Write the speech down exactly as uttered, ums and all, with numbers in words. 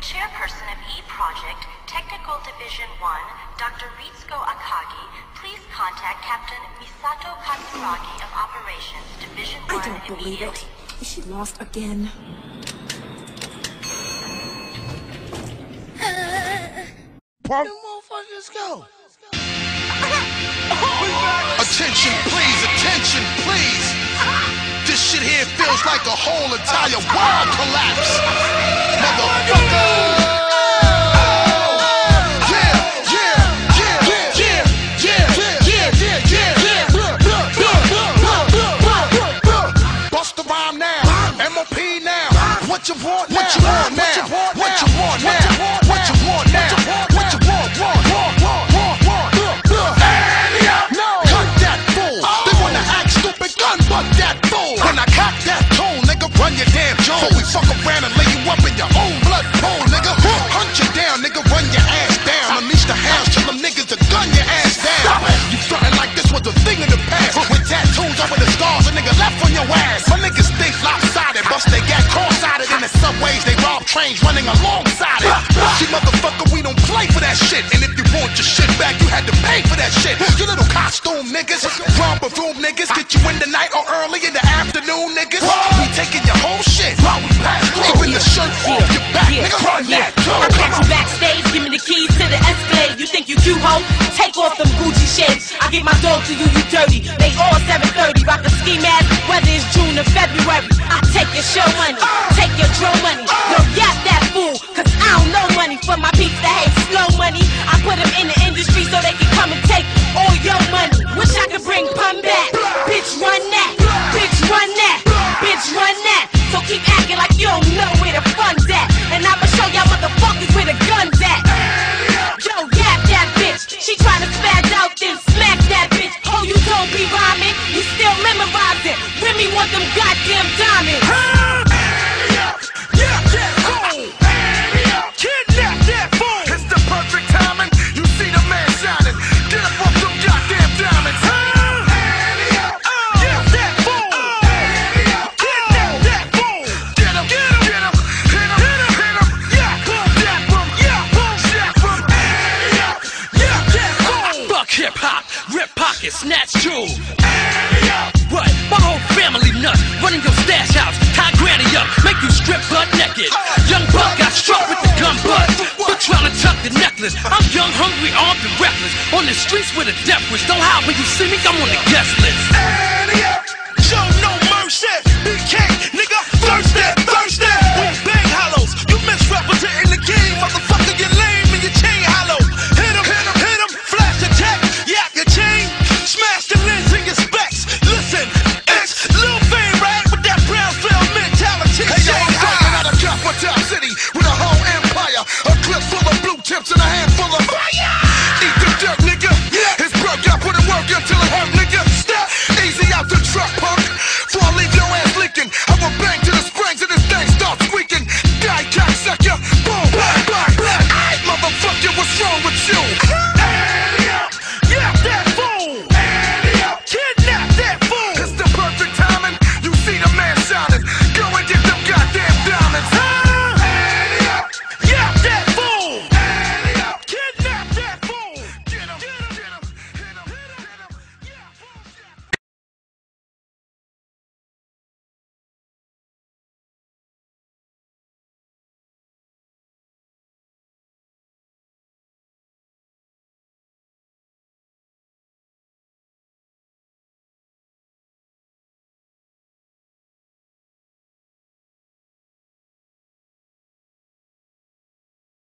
chairperson of E-Project, Technical Division one, Doctor Ritsuko Akagi, please contact Captain Misato Katsuragi of Operations, Division one I don't believe it. Is she lost again? Pump. You motherfuckers go. Attention, please, attention, please. This shit here feels like a whole entire world collapse. Motherfucker. Busta rhyme now. M O P now. What you want now? What you want now? What you want now? What you want now? What you want? Want, want, want, want, want. No. Cut that fool. They wanna act stupid, gun butt that fool. When I cock that tone, nigga, run your damn jaw. So we fuck around and lay you up in your own blood pool, nigga. Hunt you down, nigga, run your ass down. Unleash the house, tell them niggas to gun your ass down. You frontin' like this was a thing in the past. With tattoos over the scars, a nigga left on your ass. My niggas think lopsided, bust they got cross-sided in the subways. They rob trains running alongside it. See, motherfucker, we don't play for that shit. And if you want your shit back, you had to pay for that shit. You little costume niggas, romper room niggas, get you in the night or early in the afternoon niggas. We taking your whole shit while we pass through. Even the shirt off your back, nigga, run that too. I catch you backstage, give me the keys to the Escalade. You think you cute, ho? Take off them Gucci shades. I give my dog to you, you dirty. They all seven thirty, rock a ski mask, whether it's June or February. I take your show money, take your drum money. Yo, yap that fool, cause I don't know money. For my peeps that hate slow money, I put them in the industry so they can come and take all your money. Wish I could bring pun back. Bitch, run that. Bitch, run that. Bitch, run that. So keep acting like you don't know where the fun's at. And I'ma show y'all motherfuckers where the gun's at. Yo, yap that bitch. She tryna spaz out, then smack that bitch. Oh, you don't be rhyming. You still memorize it. Remy want them goddamn diamonds. Yeah, yeah, cool. Kidnap that fool. It's the perfect timing. You see the man shining. Get up off them goddamn diamonds. Yeah, that fool. Kidnap that fool. Get him, get him, get him. Hit him, hit him, hit him. Yeah, boom, that boom, yeah, boom, that boom. Yeah, that fool. Fuck hip hop, rip pockets, snatch jewels. What? My whole family nuts. Running your stash house, tie granny up, make you strip butt naked. Young buck got struck with the gun butt, but trying to tuck the necklace. I'm young, hungry, armed and reckless. On the streets with a death wish. Don't hide when you see me, I'm on the guest list. Show no mercy, B K, nigga.